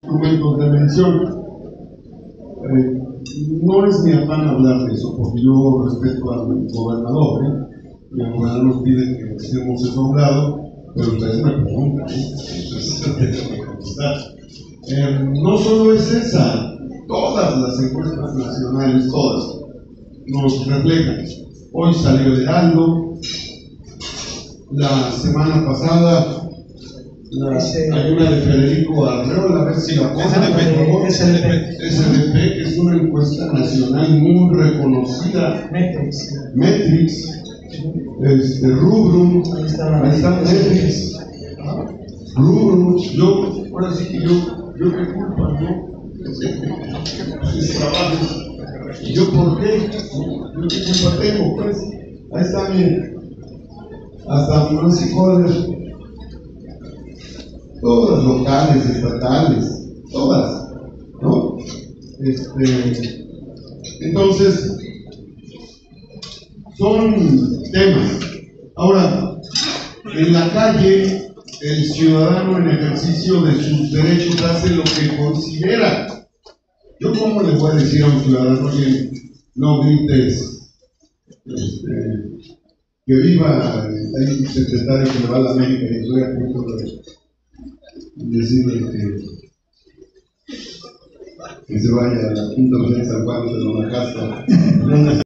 instrumentos de medición. No es mi afán hablar de eso, porque yo respeto al gobernador, y el gobernador nos pide que estemos eso a un lado, pero ustedes me preguntan, entonces yo tengo que contestar. No solo es esa, todas las encuestas nacionales, todas, nos reflejan. Hoy salió el Heraldo, la semana pasada hay una de Federico Arreola, a ver si la pongan, por favor. SDP, que es una encuesta nacional muy reconocida. Metrix. Rubrum. Ahí está Metrix. Rubrum. Ahora sí que yo qué culpa, ¿no? Mis trabajos. ¿Y yo por qué? ¿Yo qué culpa tengo? Pues ahí está, miren. Hasta Nancy Coller. Todas locales, estatales, todas, ¿no? Entonces, son temas. Ahora, en la calle, el ciudadano en ejercicio de sus derechos hace lo que considera. Yo, ¿cómo le voy a decir a un ciudadano, oye, no grites, que viva, hay un secretario que le va a la América y estoy a punto de decirle que se vaya a la quinta de San Juan de la Casa.